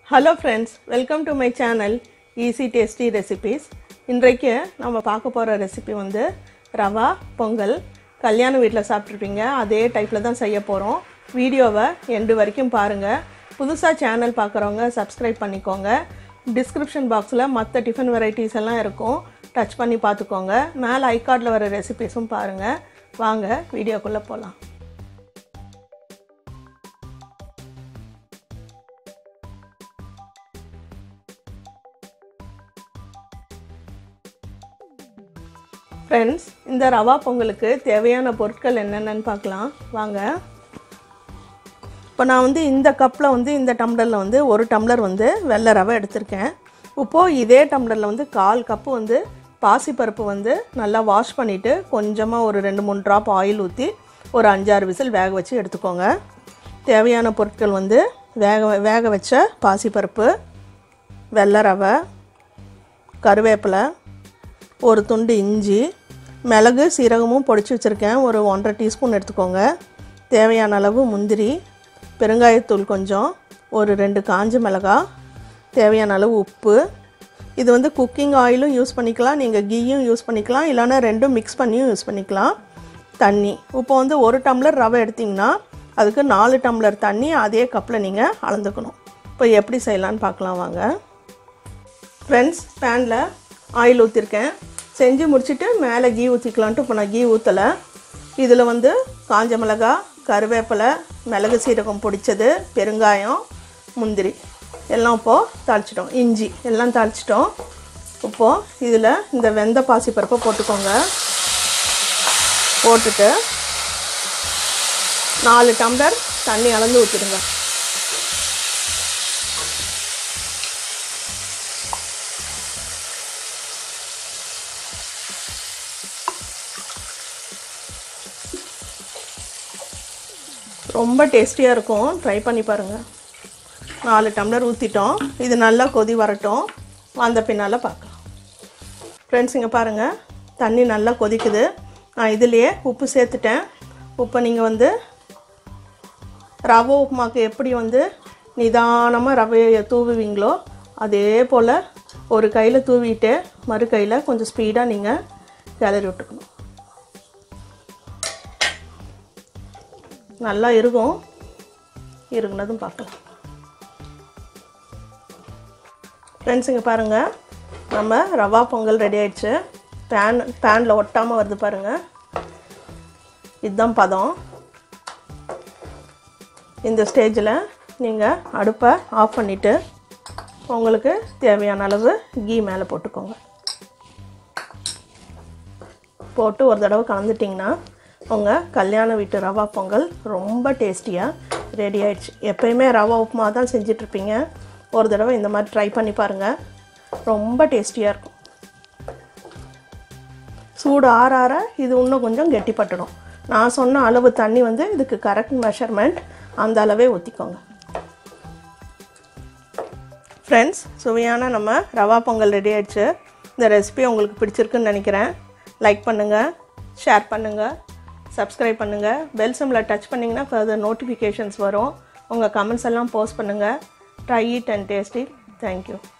Hello friends, welcome to my channel Easy Tasty Recipes. இன்றைக்கு நம்ம பார்க்க போற ரெசிபி வந்து ரவா பொங்கல். கல்யாண வீட்ல சாப்பிட்டிருப்பீங்க அதே டைப்ல தான் செய்ய போறோம். வீடியோவை எண்ட் வரைக்கும் பாருங்க. புதுசா சேனல் பார்க்கறவங்க Subscribe பண்ணிக்கோங்க. டிஸ்கிரிப்ஷன் பாக்ஸ்ல மத்த டிஃபன் வெரைட்டிஸ் எல்லாம் இருக்கும். டச் பண்ணி பாத்துக்கோங்க. மேல ஐ கார்ட்ல வர ரெசிபீஸும் பாருங்க. வாங்க வீடியோக்குள்ள போலாம். Friends, இந்த ரவா பொங்கலுக்கு தேவையான பொருட்கள் என்னென்னன்னு பார்க்கலாம் வாங்க. இப்போ நான் வந்து இந்த கப்ல வந்து இந்த டம்ளர்ல வந்து ஒரு டம்ளர் வந்து வெள்ளை ரவை எடுத்துர்க்கேன். இப்போ இதே டம்ளர்ல வந்து 1/4 கப் வந்து பாசிப்பருப்பு வந்து நல்லா வாஷ் பண்ணிட்டு கொஞ்சமா ஒரு 2-3 டிராப் ஆயில் ஊத்தி ஒரு 5-6 விசில் வேக வச்சு எடுத்துக்கோங்க. தேவையான பொருட்கள் வந்து வேக வச்ச பாசிப்பருப்பு, வெள்ளை ரவை, கருவேப்பிலை, ஒரு துண்டு இஞ்சி, மிளகு சீரகமும் பொடிச்சு வச்சிருக்கேன் ஒரு 1.5 டீஸ்பூன் எடுத்துக்கோங்க. தேவையான அளவு முந்திரி, பெருங்காயத்தூள் கொஞ்சம், ஒரு 2 காஞ்ச மிளகாய், தேவையான அளவு உப்பு. இது வந்து குக்கிங் ஆயிலும் யூஸ் பண்ணிக்கலாம், நீங்கள் கீயும் யூஸ் பண்ணிக்கலாம், இல்லைனா ரெண்டும் மிக்ஸ் பண்ணியும் யூஸ் பண்ணிக்கலாம். தண்ணி இப்போ வந்து ஒரு டம்ளர் ரவை எடுத்திங்கன்னா அதுக்கு 4 டம்ளர் தண்ணி அதே கப்பில் நீங்கள் அளந்துக்கணும். இப்போ எப்படி செய்யலான்னு பார்க்கலாம் வாங்க. ஃப்ரெண்ட்ஸ், பேனில் ஆயில் ஊற்றிருக்கேன். செஞ்சு முடிச்சுட்டு மேலே கீ ஊற்றிக்கலான்ட்டு இப்போ நான் கீ ஊற்றலை. இதில் வந்து காஞ்ச மிளகாய், கருவேப்பிலை, மிளகு சீரகம் பொடிச்சது, பெருங்காயம், முந்திரி எல்லாம் இப்போது தாளிச்சிட்டோம். இஞ்சி எல்லாம் தாளிச்சிட்டோம். இப்போது இதில் இந்த வெந்த பாசிப்பருப்பை போட்டுக்கோங்க. போட்டுட்டு 4 டம்ளர் தண்ணி அளந்து ஊற்றிடுங்க. ரொம்ப டேஸ்டியாக இருக்கும், ட்ரை பண்ணி பாருங்கள். 4 டம்ளர் ஊற்றிட்டோம். இது நல்லா கொதி வரட்டும், வந்த பின்னால் பார்க்கலாம். ஃப்ரெண்ட்ஸ், இங்கே பாருங்கள், தண்ணி நல்லா கொதிக்குது. நான் இதிலையே உப்பு சேர்த்துட்டேன். உப்பை நீங்கள் வந்து ரவை உப்புமாக்கு எப்படி வந்து நிதானமாக ரவையை தூவுவீங்களோ அதே போல் ஒரு கையில் தூவிட்டு மறு கையில் கொஞ்சம் ஸ்பீடாக நீங்கள் கிளறி விட்டுக்கணும். நல்லா இருக்குனதும் பார்க்கலாம். ஃப்ரெண்ட்ஸ், இங்கே பாருங்கள், நம்ம ரவா பொங்கல் ரெடி ஆயிடுச்சு. பேனில் ஒட்டாமல் வருது பாருங்கள். இதுதான் பதம். இந்த ஸ்டேஜில் நீங்கள் அடுப்பை ஆஃப் பண்ணிவிட்டு உங்களுக்கு தேவையான அளவு கீ மேலே போட்டுக்கோங்க. போட்டு ஒரு தடவை கலந்துட்டிங்கன்னா உங்கள் கல்யாண வீட்டு ரவா பொங்கல் ரொம்ப டேஸ்டியாக ரெடி ஆகிடுச்சு. எப்போயுமே ரவா உப்புமா தான் செஞ்சிட்ருப்பீங்க. ஒரு தடவை இந்த மாதிரி ட்ரை பண்ணி பாருங்கள், ரொம்ப டேஸ்டியாக இருக்கும். சூடு ஆற இது இன்னும் கொஞ்சம் கெட்டிப்பட்டுடும். நான் சொன்ன அளவு தண்ணி வந்து இதுக்கு கரெக்ட் மெஷர்மெண்ட், அந்த அளவே ஊற்றிக்கோங்க. ஃப்ரெண்ட்ஸ், சுவையான நம்ம ரவா பொங்கல் ரெடி ஆகிடுச்சு. இந்த ரெசிபி உங்களுக்கு பிடிச்சிருக்குன்னு நினைக்கிறேன். லைக் பண்ணுங்கள், ஷேர் பண்ணுங்கள், சப்ஸ்கிரைப் பண்ணுங்கள். பெல் சிம்பிளை டச் பண்ணிங்கன்னா ஃபர்தர் நோட்டிஃபிகேஷன்ஸ் வரும். உங்கள் கமெண்ட்ஸ் எல்லாம் போஸ்ட் பண்ணுங்கள். Try it and taste it. Thank you.